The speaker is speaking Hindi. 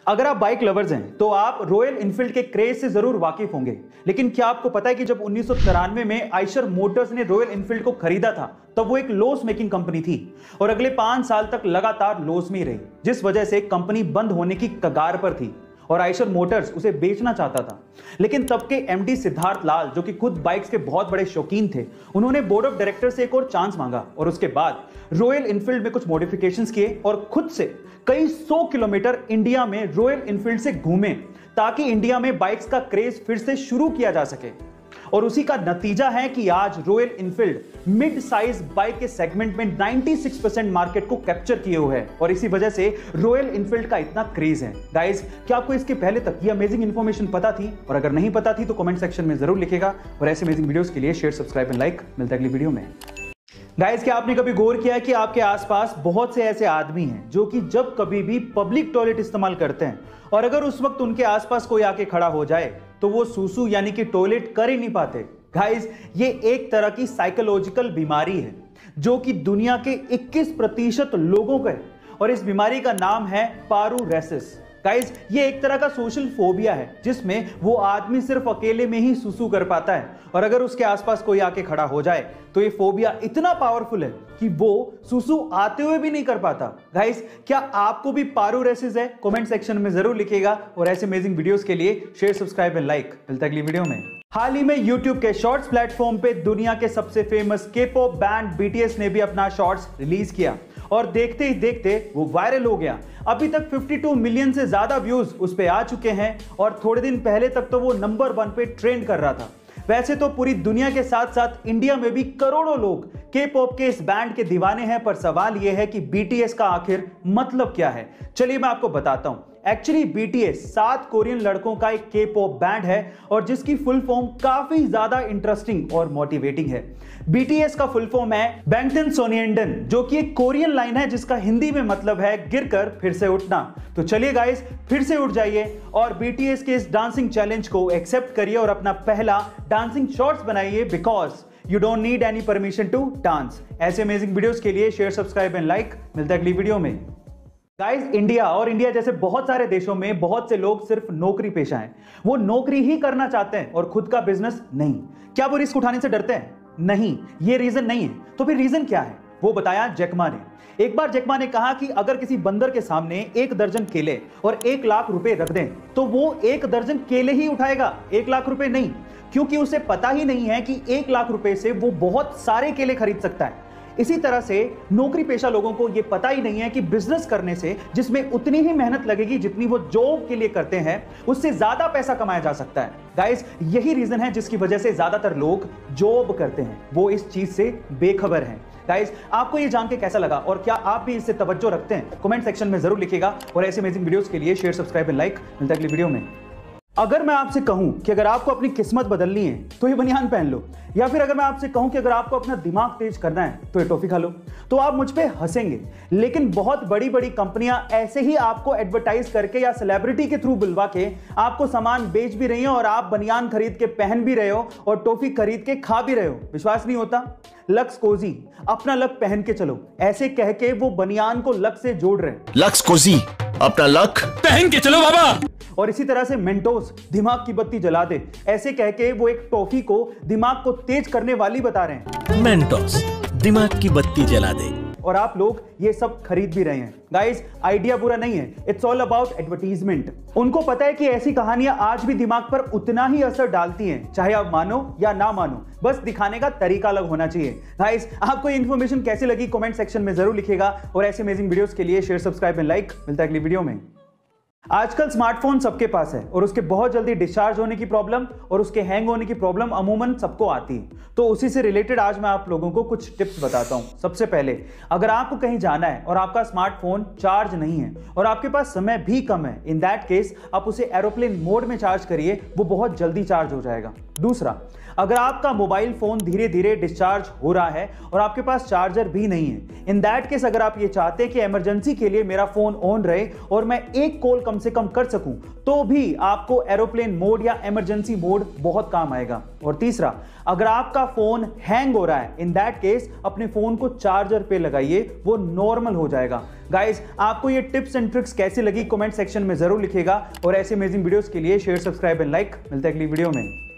अगर आप बाइक लवर्स हैं तो आप रॉयल इनफील्ड के क्रेज से जरूर वाकिफ होंगे, लेकिन क्या आपको पता है कि जब 1993 में आइशर मोटर्स ने रॉयल इनफील्ड को खरीदा था तब वो एक लॉस मेकिंग कंपनी थी और अगले 5 साल तक लगातार लॉस में ही रही, जिस वजह से कंपनी बंद होने की कगार पर थी और आइशर मोटर्स उसे बेचना चाहता था। लेकिन तब के एमडी सिद्धार्थ लाल, जो कि खुद बाइक्स के बहुत बड़े शौकीन थे, उन्होंने बोर्ड ऑफ डायरेक्टर से एक और चांस मांगा और उसके बाद रॉयल इनफील्ड में कुछ मॉडिफिकेशंस किए और खुद से कई 100 किलोमीटर इंडिया में रॉयल इनफील्ड से घूमे ताकि इंडिया में बाइक्स का क्रेज फिर से शुरू किया जा सके। और उसी का नतीजा है कि आज Royal Enfield mid size bike के सेगमेंट में 96% मार्केट को कैप्चर किए हुए है और इसी वजह से रॉयल इनफील्ड का इतना क्रेज है। गाइस, क्या आपको इसके पहले तक ये अमेजिंग इंफॉर्मेशन पता थी? और अगर नहीं पता थी तो कमेंट सेक्शन में जरूर लिखेगा और ऐसे अमेजिंग वीडियोस के लिए शेयर, सब्सक्राइब एंड लाइक। मिलता है अगली वीडियो में। गाइस, क्या आपने कभी गौर किया है कि आपके आसपास बहुत से ऐसे आदमी हैं जो कि जब कभी भी पब्लिक टॉयलेट इस्तेमाल करते हैं और अगर उस वक्त उनके आसपास कोई आके खड़ा हो जाए तो वो सूसू यानी कि टॉयलेट कर ही नहीं पाते। गाइस, ये एक तरह की साइकोलॉजिकल बीमारी है जो कि दुनिया के 21% लोगों का है और इस बीमारी का नाम है पारूरेसिस। गाइस, ये एक तरह का सोशल फोबिया है जिसमें वो आदमी सिर्फ अकेले में ही सुसु कर पाता है और अगर उसके आसपास कोई आके खड़ा हो जाए तो ये फोबिया इतना पावरफुल है कि वो सुसु आते हुए भी नहीं कर पाता। गाइस, क्या आपको भी पारूरेसिस है? कमेंट सेक्शन में जरूर लिखिएगा और ऐसे अमेजिंग वीडियोस के लिए शेयर, सब्सक्राइब एंड लाइक। मिलता है अगली वीडियो में। हाल ही में YouTube के शॉर्ट्स प्लेटफॉर्म पे दुनिया के सबसे फेमस K-pop बैंड BTS ने भी अपना शॉर्ट्स रिलीज किया और देखते ही देखते वो वायरल हो गया। अभी तक 52 मिलियन से ज्यादा व्यूज उस पे आ चुके हैं और थोड़े दिन पहले तक तो वो नंबर 1 पे ट्रेंड कर रहा था। वैसे तो पूरी दुनिया के साथ साथ इंडिया में भी करोड़ों लोग K-pop के इस बैंड के दीवाने हैं, पर सवाल यह है कि BTS का आखिर मतलब क्या है? चलिए मैं आपको बताता हूं। एक्चुअली BTS 7 कोरियन लड़कों का एक K-pop बैंड है और जिसकी फुल फॉर्म काफी ज्यादा इंटरेस्टिंग और मोटिवेटिंग है। BTS का फुल फॉर्म है बैंगटन सोनिएंडन, जो कि एक कोरियन लाइन है जिसका हिंदी में मतलब है गिरकर फिर से उठना। तो चलिए गाइस, फिर से उठ जाइए और BTS के इस डांसिंग चैलेंज को एक्सेप्ट करिए और अपना पहला डांसिंग शॉर्ट्स बनाइए, because you don't need any permission to dance. ऐसे अमेजिंग वीडियोस के लिए शेयर, सब्सक्राइब एंड लाइक। मिलता है अगली वीडियो में। गाइस, इंडिया और इंडिया जैसे बहुत सारे देशों में बहुत से लोग सिर्फ नौकरी पेशा हैं। वो नौकरी ही करना चाहते हैं और खुद का बिजनेस नहीं। क्या वो रिस्क उठाने से डरते हैं? नहीं, ये रीजन नहीं है। तो फिर रीजन क्या है? वो बताया जैकमा ने। एक बार जैकमा ने कहा कि अगर किसी बंदर के सामने 1 दर्जन केले और 1 लाख रुपए रख दें तो वो 1 दर्जन केले ही उठाएगा, 1 लाख रुपए नहीं, क्योंकि उसे पता ही नहीं है कि 1 लाख रुपए से वो बहुत सारे केले खरीद सकता है। इसी तरह से नौकरी पेशा लोगों को यह पता ही नहीं है कि बिजनेस करने से, जिसमें उतनी ही मेहनत लगेगी जितनी वो जॉब के लिए करते हैं, उससे ज्यादा पैसा कमाया जा सकता है। गाइस, यही रीजन है जिसकी वजह से ज्यादातर लोग जॉब करते हैं, वो इस चीज से बेखबर हैं। गाइस, आपको ये जान के कैसा लगा और क्या आप भी इससे तवज्जो रखते हैं? कमेंट सेक्शन में जरूर लिखिएगा और ऐसे अमेजिंग वीडियोस के लिए शेयर, सब्सक्राइब एंड लाइक। मिलता है अगली वीडियो में। अगर मैं आपसे कहूं कि अगर आपको अपनी किस्मत बदलनी है तो ये बनियान पहन लो, या फिर अगर मैं आपसे कहूं कि अगर आपको अपना दिमाग तेज करना है तो ये टॉफी खा लो, तो आप मुझ पे हंसेंगे। लेकिन बहुत बड़ी बड़ी कंपनियां ऐसे ही आपको एडवर्टाइज करके या सेलिब्रिटी के थ्रू बुलवा के आपको सामान बेच भी रही हैं और आप बनियान खरीद के पहन भी रहे हो और टॉफी खरीद के खा भी रहे हो। विश्वास नहीं होता? लक्स कोजी, अपना लक पहन के चलो, ऐसे कह के वो बनियान को लक से जोड़ रहे हैं। लक्स कोजी, अपना लक पहन के चलो बाबा। और इसी तरह से मेंटोस, दिमाग की बत्ती जला दे, ऐसे कह के वो एक टॉफी को दिमाग को तेज करने वाली बता रहे हैं। मेंटोस, दिमाग की बत्ती जला दे। और आप लोग ये सब खरीद भी रहे हैं। गाइस, आइडिया बुरा नहीं है, इट्स ऑल अबाउट एडवर्टीजमेंट। उनको पता है कि ऐसी कहानियां आज भी दिमाग पर उतना ही असर डालती हैं, चाहे आप मानो या ना मानो, बस दिखाने का तरीका अलग होना चाहिए। गाइस, आपको ये इन्फॉर्मेशन कैसी लगी कमेंट सेक्शन में जरूर लिखिएगा और ऐसे अमेजिंग वीडियोस के लिए शेयर, सब्सक्राइब एंड लाइक। मिलता है अगली वीडियो में। आजकल स्मार्टफोन सबके पास है और उसके बहुत जल्दी डिस्चार्ज होने की प्रॉब्लम और उसके हैंग होने की प्रॉब्लम अमूमन सबको आती है। तो उसी से रिलेटेड आज मैं आप लोगों को कुछ टिप्स बताता हूं। सबसे पहले, अगर आपको कहीं जाना है और आपका स्मार्टफोन चार्ज नहीं है और आपके पास समय भी कम है, इन दैट केस आप उसे एरोप्लेन मोड में चार्ज करिए, वो बहुत जल्दी चार्ज हो जाएगा। दूसरा, अगर आपका मोबाइल फोन धीरे धीरे डिस्चार्ज हो रहा है और आपके पास चार्जर भी नहीं है, इन दैट केस अगर आप ये चाहते हैं कि इमरजेंसी के लिए मेरा फोन ऑन रहे और मैं एक कॉल कम से कम कर सकूं तो भी आपको एरोप्लेन मोड या इमरजेंसी मोड बहुत काम आएगा। और तीसरा, अगर आपका फोन हैंग हो रहा है, इन दैट केस अपने फोन को चार्जर पे लगाइए, वो नॉर्मल हो जाएगा। गाइस, आपको ये टिप्स एंड ट्रिक्स कैसी लगी कमेंट सेक्शन में जरूर लिखिएगा और ऐसे अमेजिंग वीडियोस के लिए शेयर, सब्सक्राइब एंड लाइक। मिलते हैं अगली वीडियो में।